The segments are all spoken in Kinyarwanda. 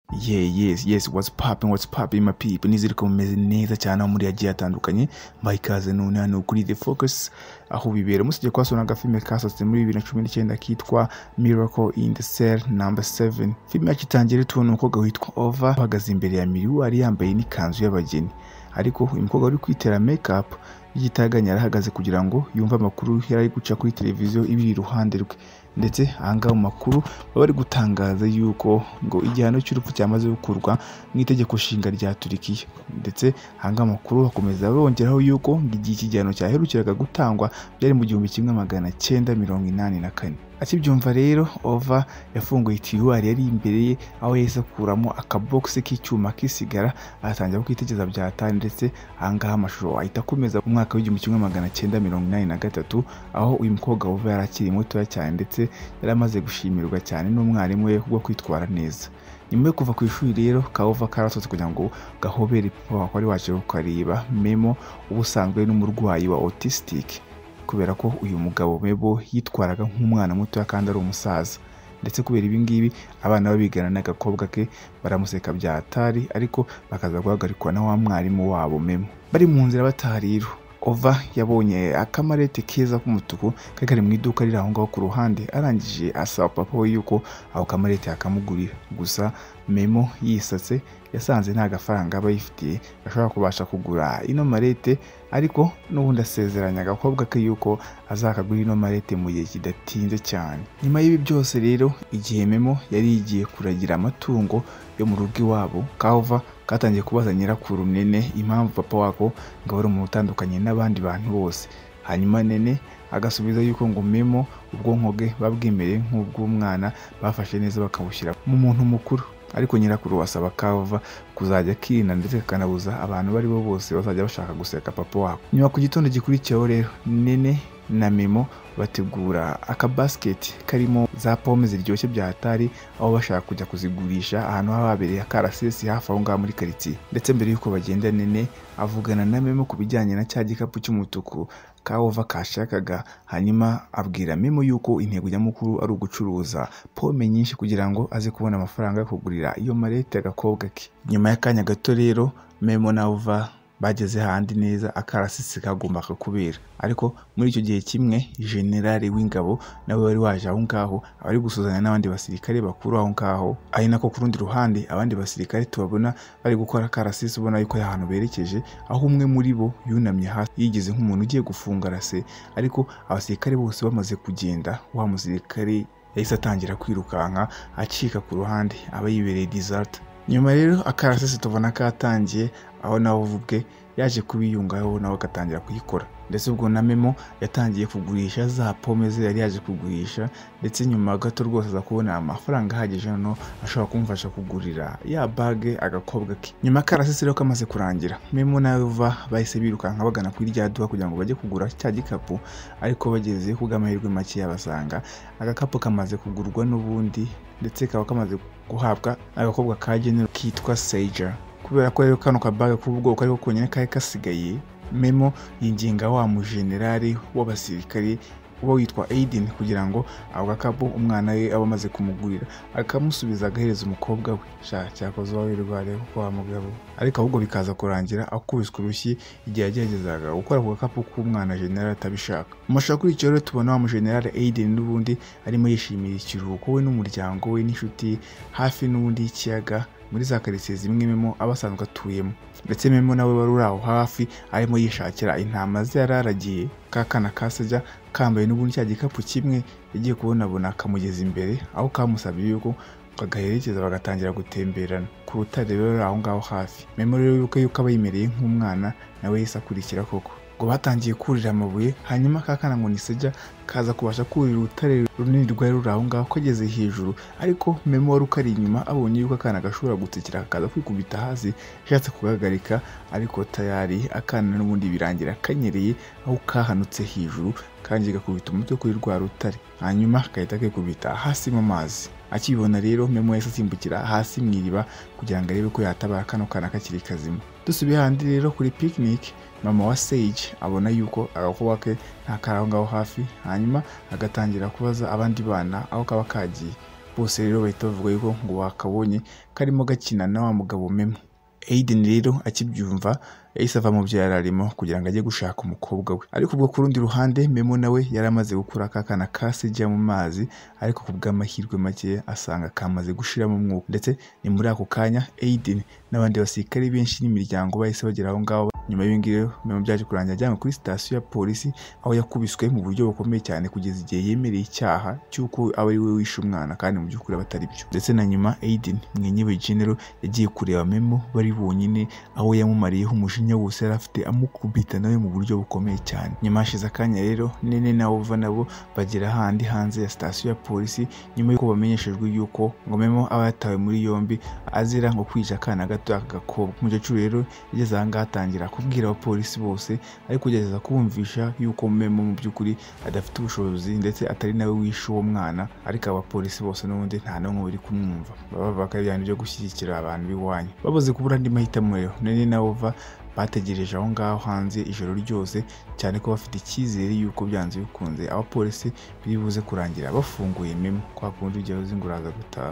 Yes, what's popping my people, nizere ko mumeze neza cyane muri yagiye atandukanye. Mbayikaze none hano kuri The Focus aho bibera musije kwasona agafilme kasatse muri 2019 kitwa Miracle in the Cell number 7. Filme yakitangira tubona umukobwa witwa Ova uhagaze imbere ya Muri ari yambaye n'ikanzu y'abageni, ariko uyu mukobwa uri kwitera makeup y'igitaganya arahagaze kugira ngo yumve amakuru yari guca kuri televiziyo ibiri iruhande rwe. Ndetse ahanga mu makuru bari gutangaza yuko ngo igihano cy'urupfu cyamaze gukurwa mu itegeko nshinga rya Turikiya. Ndetse ahanga amakuru bakomeza bongeraho yuko igihe ikigihano cyaherukiraga gutangwa byari mu 1984. Akibyumva rero Ova yafunguye tiruwari yari imbere ye aho yahise akuramo akabox k'icyuma kisigara atangira kwitegereza byatani. Ndetse ahangaha amashusho ahita akomeza mu mwaka w'1983 aho uyu mukobwa Ova yarakiri muto cyane ndetse yaramaze gushimirwa cyane n'umwarimu we kubwo kwitwara neza. Nyuma yo kuva ku ishuri rero Ova karasotse kugira ngo gahobere papa wari waje kukareba Memo ubusanzwe n'umurwayi wa autistic, kubera ko uyu mugabo Mebo yitwaraga nk'umwana muto kandi ari umusaza. Ndetse kubera ibi ngibi abana babigana n'agakobwa ke baramuseka byatari, ariko bakaza guhagarikwa na wa mwarimu wabo Memo. Bari mu nzira batariro Ova yabonye akamarete keza k'umutuku kari mu iduka riri aho ngaho ku ruhande, arangije asaba papa we yuko aho kamarete akamugurira. Gusa Memo yisatse yasanze nta gafaranga bayifitiye ashobora kubasha kugura ino marete, ariko n'ubundi asezeranya agakobwa ke yuko azakagura ino marete mu gihe kidatinze cyane. Nyuma y'ibi byose rero igihe Memo yari yigiye kuragira amatungo yo mu rugo iwabo, Ova katangiye kubaza nyirakuru Nene impamvu papa wako ngo ari umuntu utandukanye n'abandi bantu bose. Hanyuma Nene agasubiza yuko ngo Memo ubwonko bwe babwemereye nk'ubw'umwana bafashe neza bakabushyira mu muntu mukuru, ariko nyirakuru wasaba Ova kuzajya kirina ndetse akanabuza abantu bari bo bose bazajya bashaka guseka papa wako. Nyuma ku gitondo gikurikiyeho rero Nene na Memo bategura akabasket karimo za pome ziryoshye byatari aho bashaka kujya kuzigurisha ahantu hababereye akarasisi hafi aho ngaho muri quartier. Ndetse mbere yuko bagenda Nene avugana na Memo kubijyanye na cya gikapu cy'umutuku Ova kashakaga, hanyuma abwira Memo yuko intego nyamukuru ari ugucuruza pome nyinshi kugira ngo aze kubona amafaranga yo kugurira iyo marete agakobwa ke. Nyuma y'akanya gato rero Memo na Ova bageze handi neza akarasisi kagomba kubera, ariko muri icyo gihe kimwe generale w'ingabo nawe wari waje aho ngaho abari gusuzanya n'abandi basirikare bakuru aho ngaho. Ari nako ku rundi ruhande abandi basirikare tubabona bari gukora akarasisi, ubona yuko ahantu berekeje, aho umwe muri bo yunamye hasi yigeze nk'umuntu ugiye gufunga rase, ariko abasirikare bose bamaze kugenda wa musirikare yahise atangira kwirukanka acika ku ruhande aba yibereye desert. Nyuma rero akarasisi tubona katangiye aho nawe ubwe yaje kubiyungaho nawe agatangira kuyikora. Ndetse ubwo na Memo yatangiye kugurisha za pome ze yari yaje kugurisha, ndetse nyuma gato rwose aza kubona amafaranga ahagije no ashobora kumfasha kugurira ya bage agakobwa ke. Nyuma akarasisi rero kamaze kurangira Memo na Ova bahise birukanka bagana kuri rya duka kugira ngo bajye kugura cya gikapu, ariko bageze ku bw'amahirwe make yabasanga agakapu kamaze kugurwa n'ubundi, ndetse kaba kamaze guhabwa agakobwa kagenera kitwa Sager. Kubera ko rero kano kabage k'ubwoko ariko konyine kari kasigaye, Memo yinginga wa mujenerali w'abasirikare uba witwa Aiden kugira ngo ako gakapu umwana we aba amaze kumugurira akamusubiza agahereza umukobwa we. Cyakoze wabirware kuko wa mugabo, ariko ahubwo bikaza kurangira akubiswe urushyi igihe yageragezaga gukora ku gakapu k'umwana generali atabishaka. Umashaka kuri icyo rero tubona wa mujenerali Aiden n'ubundi arimo yishimira ikiruhuko we n'umuryango we n'inshuti hafi n'ubundi y'ikiyaga muri za quartier zimwe Memo abasanzwe atuyemo. Ndetse Memo nawe wari uri aho hafi arimo yishakira intama ze yararagiye. Akana kasajya kambaye n'ubundi cya gikapu kimwe yagiye kubonabona akamugeza imbere aho kamusabye yuko bagaherekeza bagatangira gutemberana ku rutare rero aho ngaho hafi. Memo rero yuko aba yimereye nk'umwana nawe yise akurikira koko. Ngo batangiye kurira amabuye, hanyuma kakana ngo nisajya kaza kubasha kurira urutare runini rwari ruri aho ngaho kageze hejuru, ariko Memo wari ukari inyuma abonye yuko akana gashobora gutsikira kaza kwikubita hasi yashatse kugagarika, ariko tayari akana n'ubundi birangira kanyereye aho kahanutse hejuru kandi gakubita umutwe kuri rwa rutare, hanyuma kahita kikubita hasi mu mazi. Akibona rero Memo yahise asimbukira hasi mu iriba kugira ngo arebe ko yatabara kano kana kakiri kazima. Dusubiye handi rero kuri picnic, mama wa Sage abona yuko agakobwa ke nta karaho ngaho hafi, hanyuma agatangira kubaza abandi bana aho kaba kagiye. bose rero bahita bavuga yuko ngo wakabonye karimo gakina na wa mugabo Memo. Aiden rero akibyumva yahise ava mu byo yararimo kugira ngo ajye gushaka umukobwa we, ariko ubwo ku rundi ruhande Memo nawe yari amaze gukura akana kasejya mu mazi, ariko ku bw'amahirwe make asanga kamaze gushiramo umwuka, ndetse ni muri ako kanya Aiden n'abandi basirikare benshi n'imiryango bahise bagera aho ngaho. Nyuma y'ibingibi Memo byaje kurangira ajyanwe kuri sitasiyo ya polisi, aho yakubiswe mu buryo bukomeye cyane kugeza igihe yemereye icyaha cy'uko aba ari we wishe umwana kandi mu by'ukuri batari byo. Ndetse na nyuma Aiden mwenyewe General yagiye kureba Memo bari bonyine, aho yamumariyeho umujinya wose yari afite amukubita nawe mu buryo bukomeye cyane. Nyuma hashize akanya rero Nene na Ova nabo bagera handi hanze ya sitasiyo ya polisi, nyuma y'uko bamenyeshejwe yuko ngo Memo aba yatawe muri yombi azira ngo kwica akana gato k'agakobwa. Umukecuru rero yageze aha ngaha atangira kubwira abapolisi bose, ariko kugerageza kubumvisha yuko Memo mu by'ukuri adafite ubushobozi ndetse atari nawe wishe uwo mwana, ariko abapolisi bose n'ubundi nta n'umwe bari kumwumva, baba bakabijyana byo gushyigikira abantu b'iwanyu. Babuze kubura andi mahitamo rero Nene na Ova bategereje aho ngaho hanze ijoro ryose, cyane ko bafite icyizere yuko byanze bikunze abapolisi biribuze kurangira bafunguye Memo, kwa kundi ujya uzi ngo uraza gutaha.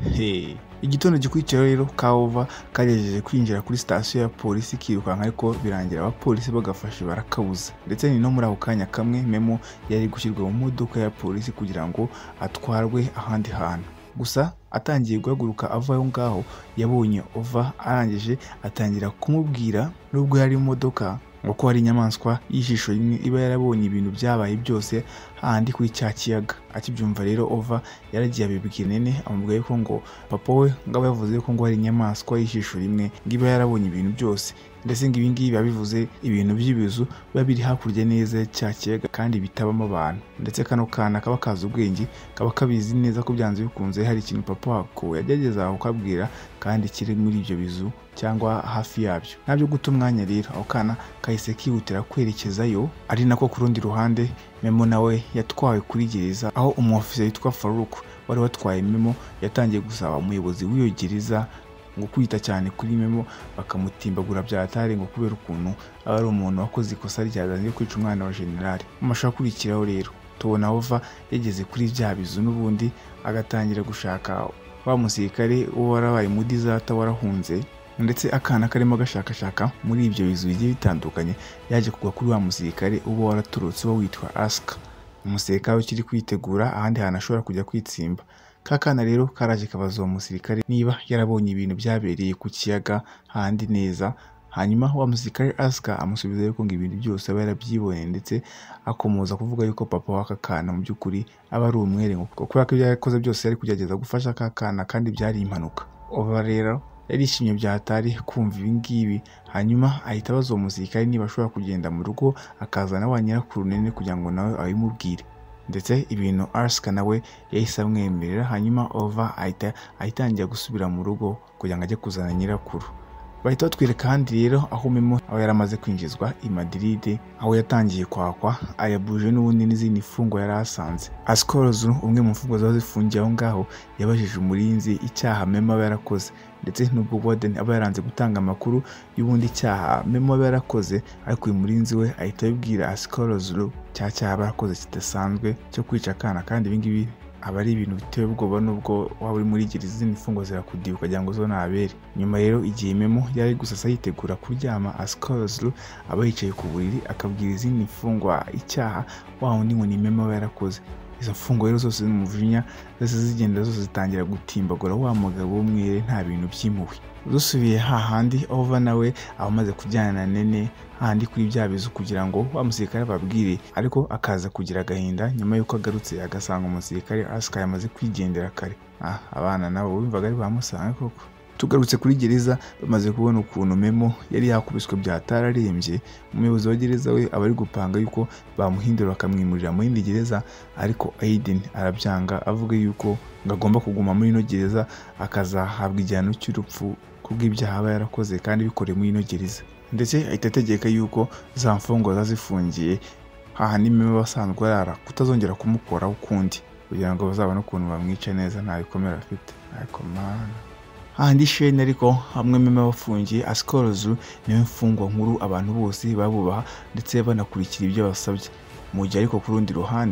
Igitondo gikurikira rero Ova kagejeje kwinjira kuri sitasiyo ya polisi kirukanka, ariko birangira abapolisi bagafashe barakabuza. Ndetse ni no muri ako kanya kamwe Memo yari gushyirwa mu modoka ya polisi kugira ngo atwarwe ahandi hantu. Gusa atangiye guhaguruka ava aho ngaho yabonye Ova arangije atangira kumubwira nubwo yari mu modoka ngo ko hari inyamaswa y'ijisho rimwe iba yarabonye ibintu byabaye byose handi kuri cya kiyaga. Akibyumva rero Ova yaragiye abibwira Nene, amubwiye ko ngo papa we ngabo yavuze ko ngo hari inyamaswa y'ijisho rimwe ngiba yarabonye ibintu byose, ndetse ngo ibi ngibi bivuze ibintu by'ibizu biba biri hakurya neza cya kiyaga kandi bitabamo abantu. Ndetse kano kana kaba kazi ubwenge kaba kabizi neza ko byanze bikunze hari ikintu papa wako yagerageza kukabwira kandi kiri muri ibyo bizu cyangwa hafi yabyo. Ntabyo guta umwanya rero aho kana kahise kihutira kwerekezayo, ari nako ku rundi ruhande Memo nawe yatwawe kuri gereza, aho umwofisiye witwa Ariko wari watwaye Memo yatangiye gusaba umuyobozi w'iyo gereza ngo kwita cyane kuri Memo bakamutimbagura byatari, ngo kubera ukuntu aba ari umuntu wakoze ikosa ryazanye kwica umwana wa generali. Mu mashusho akurikiraho rero tubona Ova yageze kuri bya bizu n'ubundi agatangira gushaka wa musirikare uwo warabaye mu dizata warahunze, ndetse akana karimo gashakashaka muri ibyo bizu bigiye bitandukanye yaje kugwa kuri wa musirikare uba waraturutse uba witwa Aska. Umusirikare ukiri kwitegura ahandi hantu ashobora kujya kwitsimba. Kakana rero karaje kabaza uwo musirikare niba yarabonye ibintu byabereye ku kiyaga handi neza, hanyuma wa musirikare Aska amusubiza yuko ngo ibintu byose aba yarabyiboneye, ndetse akomoza kuvuga yuko papa w'aka kana mu by'ukuri aba ari umwere, kuko kubera ko ibyo yakoze byose yari kugerageza gufasha aka kana kandi byari impanuka. Ova rero yarishimye byatari kumva ibi ngibi, hanyuma ahita abaza uwo musirikare niba ashobora kugenda mu rugo akazana wa nyirakuru Nene kugira ngo nawe abimubwire. Ndetse ibintu Aska nawe yahise amwemerera, hanyuma Ova ahitangira gusubira mu rugo kugira ngo ajye kuzana nyirakuru. Bahita batwereka kandi rero aho Memo aho yaramaze kwinjizwa i Madrid, aho yatangiye kwakwa ayabuje n'ubundi n'izindi mfungwa yari asanze. Askorozu umwe mu mfungwa zaba zifungiye aho ngaho yabajije umurinzi icyaha Memo aba yarakoze, ndetse n'ubwo warden aba yaranze gutanga amakuru y'ubundi cyaha Memo aba yarakoze, ariko uyu murinzi we ahita abibwira Askorozu cya cyaha aba yarakoze kidasanzwe cyo kwica akana, kandi ibi ngibi aba ari ibintu biteye ubwoba nubwo waba uri muri gereza izindi mfungwa zirakudiba ukagira ngo zo nabere. Nyuma rero igihe Memo yari gusasa yitegura kuryama, Askorozu aba yicaye ku buriri akabwira izindi mfungwa icyaha wa wundi ngo ni Memo aba yarakoze. Izo mfungwa rero zose n'umujinya zose zigenda zose zitangira gutimbagura wa mugabo w'umwere nta bintu by'impuhwe. Dusubiye hahandi Ova nawe abamaze kujyana na Nene handi kuri bya bizu kugira ngo wa musirikare babwire, ariko akaza kugira agahinda nyuma yuko agarutse agasanga umusirikare Aska yamaze kwigendera kare. Abana nabo bumvaga ari bamusanga koko. Tugarutse kuri gereza bamaze kubona ukuntu Memo yari yakubiswe byatararembye, umuyobozi wa gereza we aba ari gupanga yuko bamuhindura bakamwimurira mu yindi gereza, ariko Aiden arabyanga avuga yuko ngo agomba kuguma muri ino gereza akazahabwa igihano cy'urupfu kubw'ibyaha aba yarakoze kandi bikoreye muri ino gereza. Ndetse ahita ategeka yuko za mfungwa zazifungiye hahandi Memo basanzwe arara kutazongera kumukoraho ukundi, kugira ngo bazabone ukuntu bamwica neza nta bikomere afite. Ariko mana handi shene ariko hamwe Memo bafungiye, Askorozu niwe mfungwa nkuru abantu bose babubaha ndetse banakurikira ibyo basabye. Mu gihe ariko ku rundi ruhande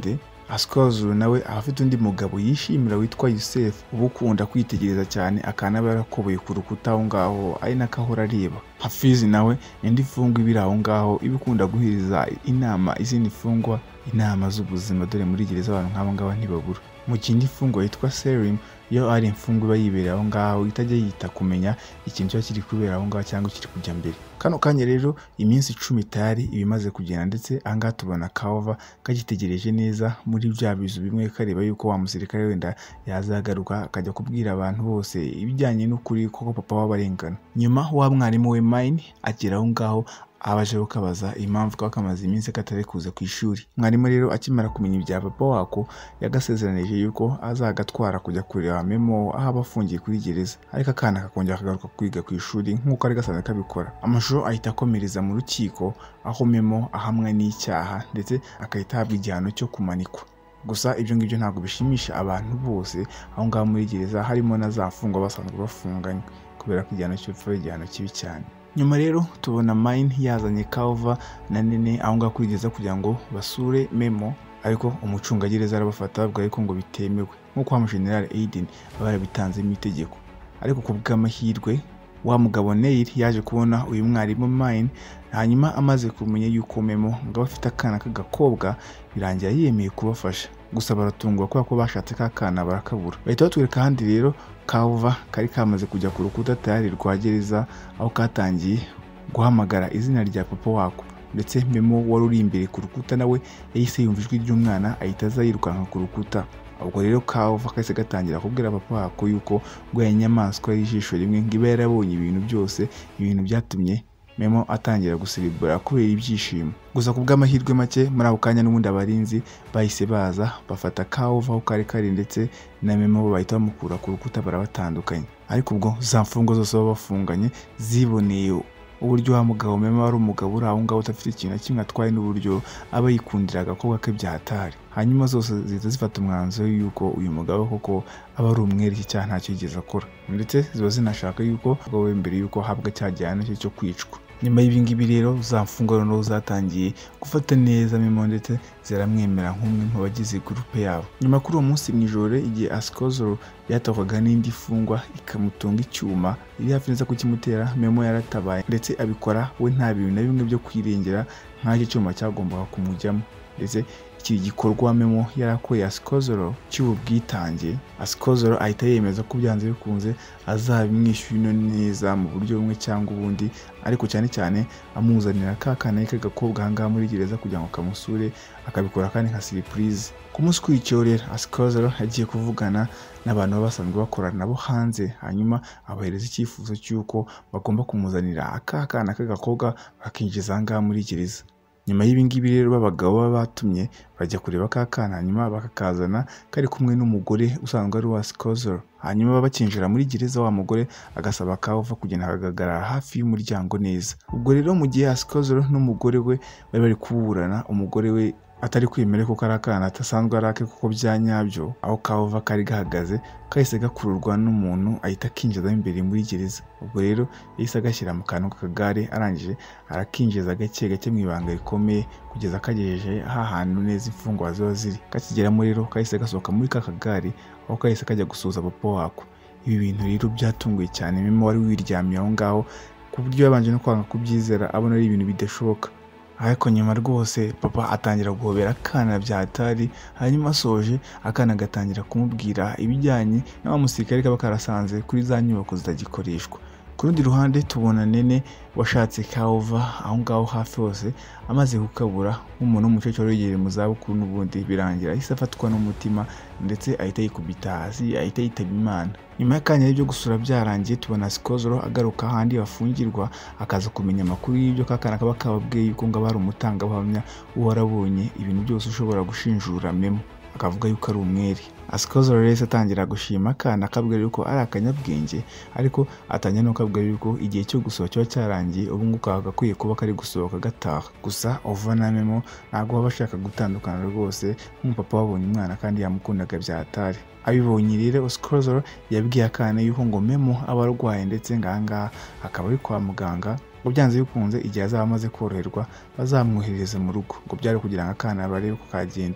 Askozuru nawe afite undi mugabo yishimira witwa Yusef ubukunda kwitegereza cyane Akana barakoboye ku rukuta aho ngaho ari nakahora areba. Hafizi nawe indi fungwa ibiri aho ngaho ibikunda guhiriza inama izindi fungwa inama z'ubuzima dore muri gereza abantu nk'abo ngabo ntibabura. Mu kindi fungwa yitwa Serim yo ari imfungwa iba yibereye aho ngaho itajya yita kumenya ikintu cyo kiri kubera aho ngaho cyangwa kiri kujya mbere. Kano kanya rero iminsi 10 tayari ibimaze kugenda ndetse anga tubona Kava kagitegereje neza muri bya bizu bimwe kareba yuko wa musirikare wenda yazagaruka akajya kubwira abantu bose ibijyanye n'ukuri koko papa w'Abarengana. Nyuma wa mwarimu we Mine agera aho ngaho abaje kukabaza impamvu ko kamaze iminsi katari kuza ku ishuri. Mwarimu rero akimara kumenya ibya papa wako yagasezeranije yuko azagatwara kujya kureba Memo aho abafungiye kuri gereza, ariko Akana kakongera kagaruka kwiga ku ishuri nk'uko ari gasanzwe kabikora. Amashusho ahita akomereza mu rukiko aho Memo ahamwe n'icyaha ndetse akahita ahabwa igihano cyo kumanikwa. Gusa ibyo ngibyo ntabwo bishimisha abantu bose aho ngaho muri gereza, harimo na za mfungwa basanzwe bafunganye kubera ko igihano cy'urupfu ari igihano kibi cyane. Nyuma rero tubona Mine yazanye Kava na Nene aho ngaho kurigeza kugira ngo basure Memo, ariko umucungagereza arabafata babwira yuko ngo bitemewe nk'uko wa General Aiden barabitanzemo itegeko. Ariko ku bw'amahirwe wa mugabo Neil yaje kubona uyu mwarimu Mine, hanyuma amaze kumenya yuko Memo ngo afite akana k'agakobwa birangira yemeye kubafasha. Gusa baratungwa ko bashatse kakana barakabura. Bahita batwereka handi rero Kava kari kamaze kujya ku rukuta tayari rwa gereza aho katangiye guhamagara izina rya papa wako, ndetse Memo wari uri imbere ku rukuta nawe yahise yumva ijwi ry'umwana ahita aza yirukanka ku rukuta. Ubwo rero Kava kahise gatangira kubwira papa wako yuko ngo yanyamaswa y'ijisho rimwe ngo iba yarabonye ibintu byose, ibintu byatumye Memo atangira guselebura kubera ibyishimo. Gusa ku bw'amahirwe make muri ako kanya n'ubundi abarinzi bahise baza bafata Kava aho kari kari ndetse na Memo bahita bamukura ku rukuta barabatandukanye. Ariko ubwo za mfungo zose baba bafunganye ziboneye uburyo wa mugabo Memo ari umugabo uri aho ngaho utafite ikintu na kimwe atwaye n'uburyo aba yikundira agakobwa ke byahatari. Hanyuma zose zihita zifata umwanzuro yuko uyu mugabo koko aba ari umwere iki cyaha ntacyo yigeze akora, ndetse ziba zinashaka yuko we mbere yuko habwa cya gihano cyo kwicwa. Nyuma y'ibingibi rero za mfungwa no zatangiye gufata neza Memo ndetse ziramwemera nk'umwe mu bagize groupe yabo. Nyuma kuri uwo munsi mw'ijoro igihe Askozuru yatokwaga n'indi fungwa ikamutunga icyuma iri hafi neza kukimutera, Memo yaratabaye ndetse abikora we nta bintu na bimwe byo kwirengera nk'icyo cyuma cyagombaga kumujyamo. Ndetse iki gikorwa Memo yarakoye Askozuru cy'ubwitange. Askozuru ahita yemeza ko byanze bikunze azabimwishyura neza mu buryo bumwe cyangwa ubundi, ariko cyane cyane amuzanira kakana k'agakobwa ahangaha muri gereza kugira ngo kamusure, akabikora kandi nka surprise. Ku munsi ukurikiyeho rero Askozuru yagiye kuvugana n'abantu basanzwe bakorana nabo hanze, hanyuma abahereza icyifuzo cy'uko bagomba kumuzanira akana k'agakobwa bakinjiza ahangaha muri gereza. Nyuma y'ibingibi rero babagabo baba batumye bajya kureba kakana, hanyuma bakakazana kari kumwe n'umugore usanzwe ari wa Askozuru. Hanyuma bakinjira muri gereza wa mugore agasaba Kava kugenda akagaragara hafi y'umuryango neza. Ubwo rero mu gihe Askozuru n'umugore we bari kuburana, umugore we atari kwemera ko karakana atasanzwe arake kuko byanyabyo, aho Kava kari gahagaze kahise gakururwa n'umuntu ahita kinjiza imbere muri gereza. Ubwo rero yahise agashyira mu kantu k'akagare, arangije arakinjiza gake gake mu ibanga rikomeye kugeza kagejeje hahantu neza imfungwa ziba ziri. Kakigeramo rero kahise gasohoka muri ka kagare aho kahise kajya gusuza papa wako. Ibi bintu rero byatunguye cyane Memo wari wiryamiye aho ngaho ku buryo yabanje no kwanga kubyizera abona ari ibintu bidashoboka. Ariko nyuma rwose papa atangira guhobera Akana byahatari, hanyuma asoje Akana gatangira kumubwira ibijyanye n'aba musirikare kaba karasanze kuri za nyubako zitagikoreshwa. Ku rundi ruhande tubona Nene washatse Kava aho ngaho hafi hose, amaze gukabura nk'umuntu w'umukecuru yegereye mu zabukuru, n'ubundi birangira ahise afatwa n'umutima ndetse ahita yikubita hasi ahita yitaba Imana. Nyuma y'akanya y'ibyo gusura byarangiye tubona Askozuru agaruka ahandi bafungirwa, akaza kumenya amakuru y'ibyo kakana kaba kababwiye yuko ngo ari umutangabuhamya warabonye ibintu byose ushobora gushinjura Memo, akavuga yuko ari umwere. Askozuru rero atangira gushima Akana akabwira yuko ari akanyabwenge, ariko atangira no kabwira yuko igihe cyo gusohoka cyo cyarangiye, ubu nguko agakwiye kuba kari gusohoka gataha. Gusa Ova na Memo ntabwo baba bashaka gutandukana rwose, nk'umupapa wabonye umwana kandi yamukundaga byahatari. Abibonye rero Askozuru yabwiye Akana yuko ngo Memo aba arwaye ndetse ngahangaha akaba ari kwa muganga, ngo byanze bikunze igihe azaba amaze koroherwa bazamwohereza mu rugo, ngo byari kugira ngo Akana barebe ko kagenda.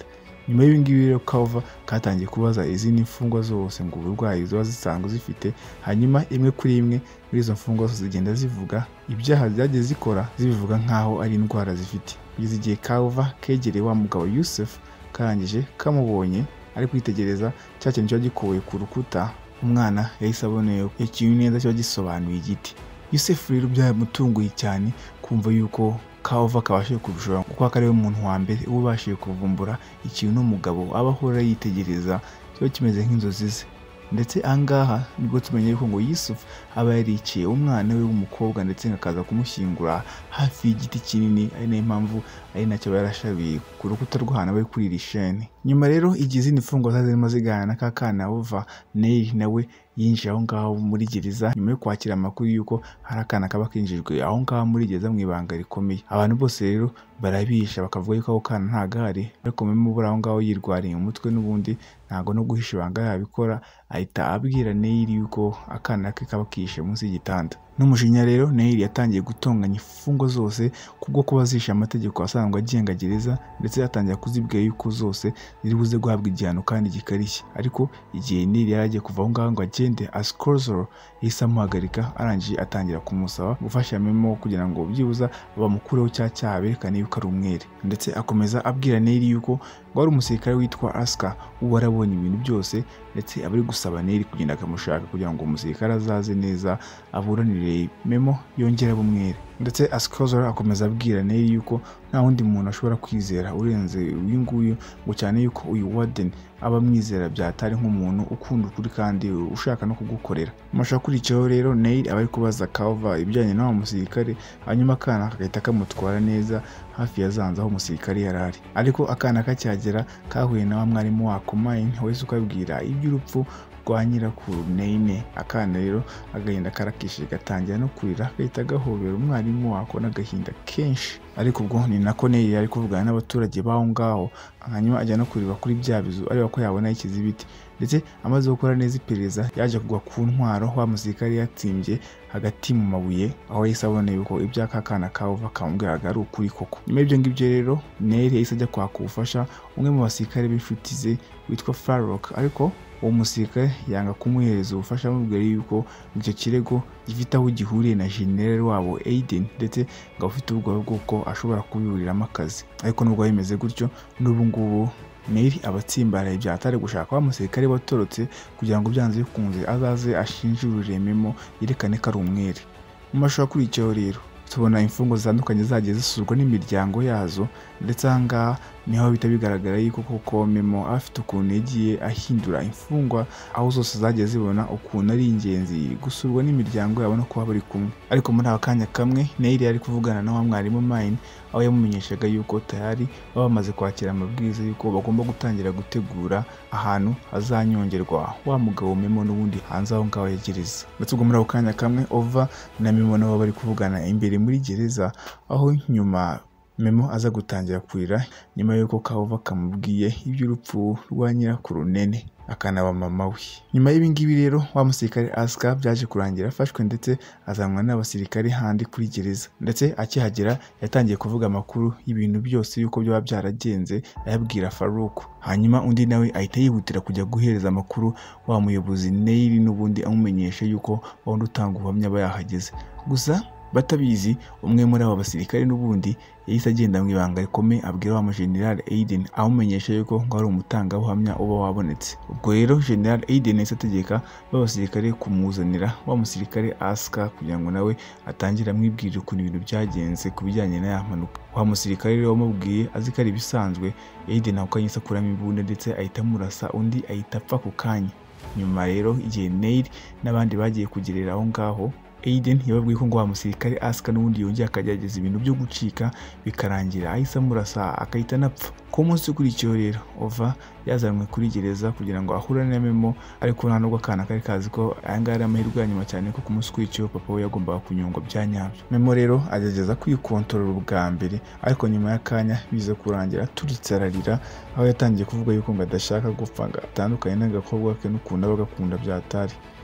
nyuma y'ibingibi rero Kava katangiye kubaza izindi mfungwa zose ngo uburwayi ziba zisanzwe zifite, hanyuma imwe kuri imwe muri izo mfungwa zose zigenda zivuga ibyaha zagiye zikora zibivuga nkaho ari indwara zifite. Kugeza igihe Kava kegereye wa mugabo Yusuf karangije kamubonye ari kwitegereza cya kintu cyo gikowe ku rukuta, umwana yahise aboneye ikintu neza cyo gisobanuye igiti. Yusuf rero byamutunguye cyane kumva yuko Kava kabashije kubishobora kuko akari we muntu wa mbere ubashije kuvumbura ikintu n'umugabo aba ahora yitegereza cyo kimeze nk'inzozi ze. Ndetse angaha nibwo tumenye yuko ngo Yusuf aba yariciye umwana we w'umukobwa ndetse ngakaza kumushyingura hafi y'igiti kinini, ari nayo mpamvu ari nacyo yarashabiye ku rukuta rw'ahantu bari kuri iri sheni. Nyuma rero igihe izindi mfungwa zirimo ziganira na Akana uva Neil nawe yinjiye aho ngaho muri gereza nyuma yo kwakira amakuru yuko hari akana kaba kinjijwe aho ngaho muri gereza mu ibanga rikomeye. Abantu bose rero barabisha bakavuga yuko ako kana nta gahari, ariko mubura aho ngaho yirwariye umutwe n'ubundi ntago no guhisha ibanga yabikora, ahita abwira Neil yuko akana ke kaba kishe munsi y'igitanda. N'umujinya rero Neil yatangiye gutonganya imfungwa zose kubwo kuba zishe amategeko asanzwe agenga gereza, ndetse yatangiye kuzibwira yuko zose ziri buze guhabwa igihano kandi gikarishye. Ariko igihe Neil yari agiye kuva aho ngaho ngo agende Askozoro yahise amuhagarika, arangije atangira kumusaba gufasha Memo kugira ngo byibuza bamukureho cya cyaha berekane yuko ari umwere. Ndetse akomeza abwira Neil yuko ngo ari umusirikare witwa Aska uwo arabonye ibintu byose, ndetse abari gusaba Neil kugenda akamushaka kugira ngo umusirikare azaze neza aburanire Memo yongera bumwere. Ndetse Askozoro akomeza abwira Neil yuko nta wundi muntu ashobora kwizera urenze uyu nguyu, ngo cyane yuko uyu warden aba mwizera byatari nk'umuntu ukunda ukuri kandi ushaka no kugukorera. Amashakurikiyeho rero Neil aba ari kubaza Kava ibijyanye n'uwo musirikare, hanyuma Akana kagahita kamutwara neza hafi ya zanze aho umusirikare yarari. Ariko Akana kacyagera kahuye na wa mwarimu wako Mine wese ukabwira iby'urupfu rwa nyirakuru Neine. Akana rero agahenda karakishije gatangira no kurira, gahita gahobera umwarimu wako n'agahinda kenshi. Ariko ubwo ni nako Neil yari kuvugana n'abaturage baho ngaho, hanyuma ajya no kureba kuri bya bizu ariko ko yabona ikizibiti. Ndetse amaze gukora neza iperereza yaje kugwa ku ntwaro wa musirikare yatsimbye hagati mu mabuye, aho yahise abona yuko iby'aka kana Kava kamubwiraga ari ukuri koko. Nyuma y'ibyo ngibyo rero Neil yahise ajya kwaka ubufasha umwe mu basirikare b'inshuti ze witwa Farok, ariko uwo musirikare yanga kumuhereza ubufasha amubwira yuko icyo kirego gifite aho gihuriye na general wabo Aiden, ndetse ngo afite ubwoba bw'uko ashobora kubiburiramo akazi. Ariko nubwo bimeze gutyo, n'ubu ngubu Neil abatsimbaraye byatari gushaka wa musirikare watorotse kugira ngo byanze bikunze azaze ashinjurire Memo yerekane ko ari umwere. Mu mashusho akurikiyeho rero tubona imfungwa zitandukanye zagiye zisurwa n'imiryango yazo, ndetse ahangaha niho bita bigaragara yuko koko Memo afite ukuntu yagiye ahindura imfungwa, aho zose zagiye zibona ukuntu ari ingenzi gusurwa n'imiryango yabo no kuba bari kumwe. Ariko muri aka kanya kamwe Neil yari kuvugana na wa mwarimu Mine, aho yamumenyeshaga yuko tayari baba bamaze kwakira amabwiriza yuko bagomba gutangira gutegura ahantu hazanyongerwa wa mugabo Memo n'ubundi hanze aho ngaho ya gereza. Ndetse ubwo muri ako kanya kamwe Ova na Memo nabo bari kuvugana imbere muri gereza, aho nyuma Memo aza gutangira kurira nyuma yuko Kava kamubwiye iby'urupfu rwa nyirakuru Nene akanaba mama we. Nyuma y'ibingibi rero wa musirikare Aska byaje kurangira afashwe, ndetse azanwa n'abasirikare handi kuri gereza. Ndetse akihagera yatangiye kuvuga amakuru y'ibintu byose yuko byaba byaragenze ayabwira Faruk. Hanyuma undi nawe ahita yihutira kujya guhereza amakuru wa muyobozi Neil n'ubundi amumenyesha yuko wundi utanga ubuhamya bayahageze. Gusa batabizi umwe muri abo basirikare n'ubundi yahise agenda mu ibanga rikomeye abwira wa General Aiden amumenyesha yuko ngo ari umutanga buhamya uba wabonetse. Ubwo rero General Aiden yahise ategeka b'abasirikare kumuzanira wa musirikare Aska kugira ngo nawe atangire amwibwirira ukuntu ibintu byagenze ku bijyanye na ya mpanuka. Wa musirikare rero wamubwiye azi ko ari ibisanzwe, Aiden ako kanyisa kuramo imbunda ndetse ahita amurasa, undi ahita apfa ku kanya. Nyuma rero igihe Neil n'abandi bagiye kugerera aho ngaho, Aiden yababwiye ko ngo wa musirikare Aska n'ubundi yongeye akagerageza ibintu byo gucika bikarangira ahise amurasa akahita anapfa. Ku munsi ukurikiyeho rero Ova yazanwe kuri gereza kugira ngo ahurane na Memo, ariko nta nubwo Akana kari kazi ko ayangara ari amahirwe ya nyuma cyane ko ku munsi ukurikiyeho papa we yagombaga kunyongwa bya nyabyo. Memo rero agerageza kwikontorora ubwa mbere, ariko nyuma y'akanya biza kurangira aturitse ararira, aho yatangiye kuvuga yuko ngo adashaka gupfa ngo atandukanye n'agakobwa ke n'ukuntu aba agakunda byatari.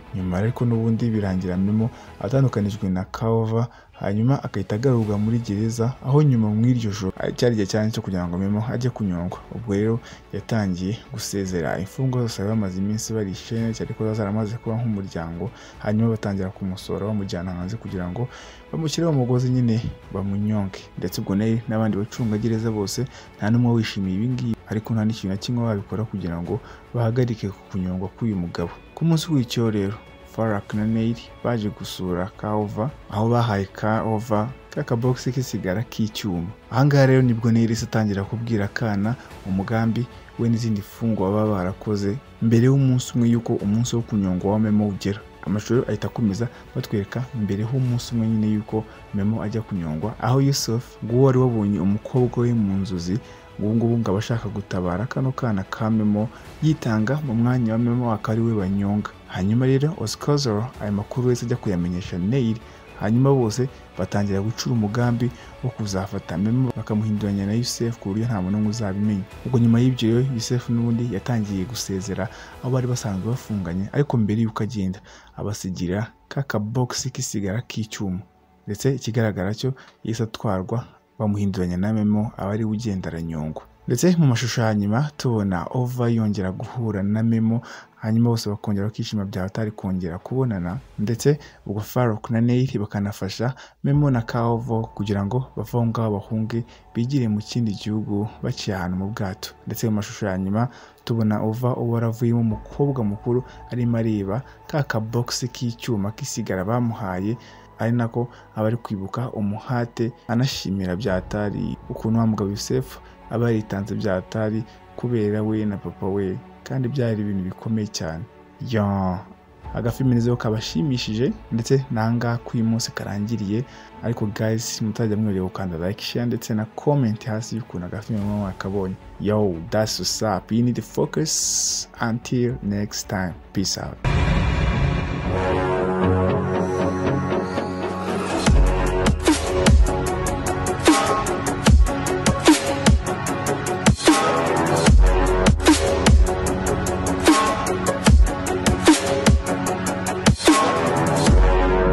nyuma ariko n'ubundi birangira Memo atandukanijwe na Kaova hanyuma akahita agarurwa muri gereza aho nyuma mu iryo joro cyari igihe cyane cyo kugira ngo Memo ajye kunyongwa. Ubwo rero yatangiye gusezera imfungwa zose bamaze iminsi barishe cyane ko zaramaze kuba nk'umuryango, hanyuma batangira kumusora bamujyana hanze kugira ngo bamushyire mu mugozi nyine bamunyonge. Ndetse ubwo nayo n'abandi bacunga gereza bose nta n'umwe wishimiye ibi ngibi, ariko nta n'ikintu na kimwe babikora kugira ngo bahagarike kunyongwa k'uyu mugabo. Ku munsi w'icyo rero Farak na Neil baje gusura Kaova aho bahaye Kaova k'akabox k'isigara k'icyuma. Ahangaha rero nibwo Neil atangira kubwira Akana umugambi we n'izindi fungwa baba barakoze mbere y'umunsi umwe yuko umunsi wo kunyongwa wa Memo ugera. Amashuri ahita akomeza batwereka mbere y'umunsi umwe nyine yuko Memo ajya kunyongwa, aho Yusuf ngo wari wabonye umukobwa we mu nzozi ngubu ngo abashaka gutabara kano kana ka Memo yitanga mu mwanya wa Memo akari we banyonga. Hanyuma rero Oscar ayo makuru wese ajya kuyamenyesha Neil, hanyuma bose batangira gucura umugambi wo kuzafata Memo bakamuhinduranya na Yusuf ku buryo nta muntu n'umwe uzabimenya. Ubwo nyuma y'ibyo Yusuf n'ubundi yatangiye gusezera aho bari basanzwe bafunganye, ariko mbere y'uko agenda abasigira k'akabox k'isigara k'icyuma, ndetse ikigaragara cyo yise atwarwa bamuhinduranya na Memo abari ugenda aranyongwa. Ndetse mu mashusho hanyuma tubona Ova yongera guhura na Memo, hanyuma bose bakongera bakishima bya batari kongera kubonana. Ndetse ubwo Farouk na Neil bakanafasha Memo na Kaova kugira ngo bava ngaho bahunge bigire mu kindi gihugu baciye ahantu mu bwato. Ndetse mu mashusho hanyuma tubona Ova waravuyemo umukobwa mukuru arimo areba ka box k'icyuma k'isigara bamuhaye, ari nako abari kwibuka umuhate anashimira byatari ukuntu wa mugabo Yusuf aba yitanze byatari kubera we na papa we, kandi byari ibintu bikomeye cyane. Agafilme nizo kabashimishije, ndetse nanga ku munsi karangiriye. Ariko guys, mutajya mwireba ukanda like, share ndetse na comment hasi y'ukuntu agafilme mwakabonye. That's what's up. You need to focus until next time. Peace out.